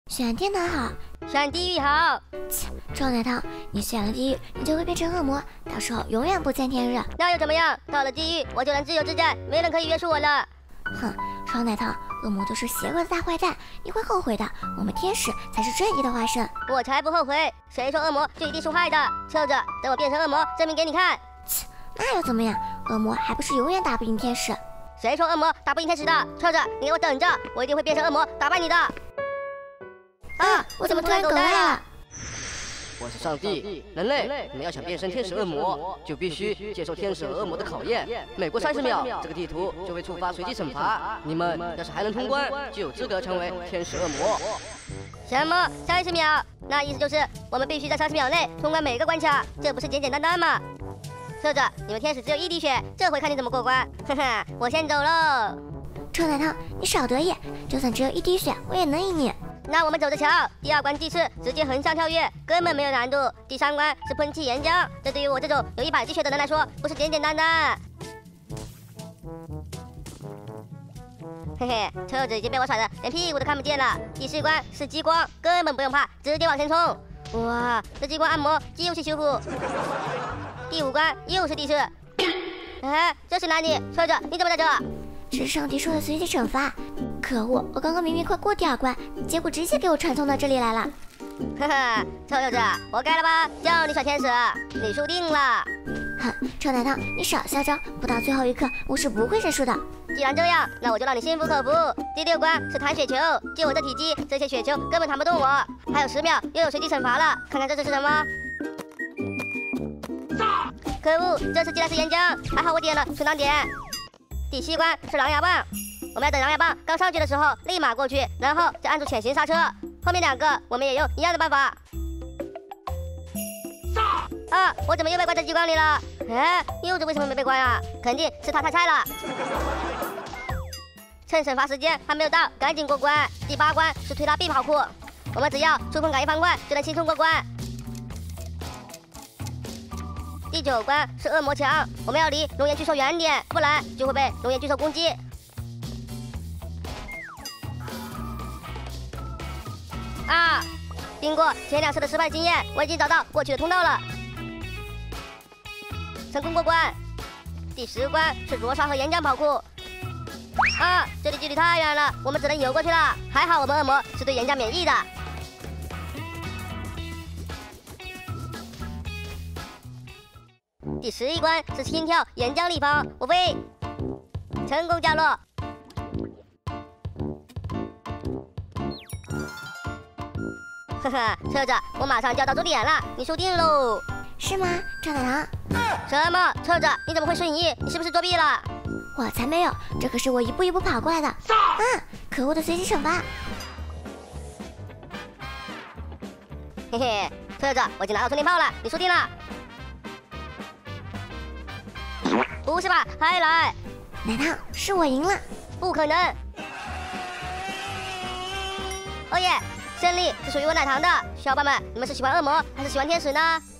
选天堂好， 选地狱好。 切，臭奶糖，你选了地狱，你就会变成恶魔，到时候永远不见天日。 那又怎么样？到了地狱，我就能自由自在，没人可以约束我了。 哼，臭奶糖，恶魔都是邪恶的大坏蛋，你会后悔的。我们天使才是正义的化身。 我才不后悔，谁说恶魔就一定是坏的？臭着，等我变成恶魔，证明给你看。 切，那又怎么样？恶魔还不是永远打不赢天使？ 谁说恶魔打不赢天使的？臭着，你给我等着，我一定会变成恶魔，打败你的。 我怎么突然狗带了？ 我是上帝，人类，你们要想变身天使恶魔，就必须接受天使和恶魔的考验。每过30秒，这个地图就会触发随机惩罚。你们要是还能通关，就有资格成为天使恶魔。 什么30秒？那意思就是我们必须在30秒内通关每个关卡，这不是简简单单吗？说着，你们天使只有1滴血，这回看你怎么过关。哈哈，我先走喽。 臭奶糖，你少得意，就算只有1滴血，我也能赢你。 那我们走着瞧，第2关地刺直接横向跳跃，根本没有难度。第3关是喷气岩浆，这对于我这种有100滴血的人来说，不是简简单单。嘿嘿，车子已经被我甩得连屁股都看不见了。第4关是激光，根本不用怕，直接往前冲。哇，这激光按摩肌肉系修复。第5关又是地刺。哎，这是哪里？车子，你怎么在这？ 这是上帝说的随机惩罚。可恶，我刚刚明明快过第2关，结果直接给我传送到这里来了。 哈哈，臭柚子，活该了吧？叫你选天使，你输定了。 哼，臭奶糖，你少嚣张，不到最后一刻，我是不会认输的。 既然这样，那我就让你心服口服。第6关是弹雪球，就我这体积，这些雪球根本弹不动我。还有10秒，又有随机惩罚了，看看这次是什么？可恶，这次竟然是岩浆，还好我点了存档点。第7关是狼牙棒，我们要等狼牙棒刚上去的时候立马过去，然后再按住潜行刹车。后面2个我们也用一样的办法。啊，我怎么又被关在激光里了？哎，柚子为什么没被关啊？肯定是他太菜了。趁惩罚时间还没有到，赶紧过关。第8关是推拉臂跑酷，我们只要触碰感应方块就能轻松过关。第9关是恶魔墙，我们要离熔岩巨兽远点，不然就会被熔岩巨兽攻击。啊！经过前2次的失败经验，我已经找到过去的通道了，成功过关。第10关是灼烧和岩浆跑酷。啊！这里距离太远了，我们只能游过去了。还好我们恶魔是对岩浆免疫的。第11关是心跳岩浆立方，我飞，成功降落。呵呵，车子，我马上就要到终点了，你输定喽。 是吗，臭奶糖？ 什么？车子，你怎么会瞬移？你是不是作弊了？ 我才没有，这可是我一步一步跑过来的。啊！可恶的随机惩罚！ 嘿嘿，车子，我已经拿到充电炮了，你输定了。不是吧，还来？ 奶糖，是我赢了。 不可能！哦耶，胜利是属于我奶糖的。小伙伴们，你们是喜欢恶魔还是喜欢天使呢？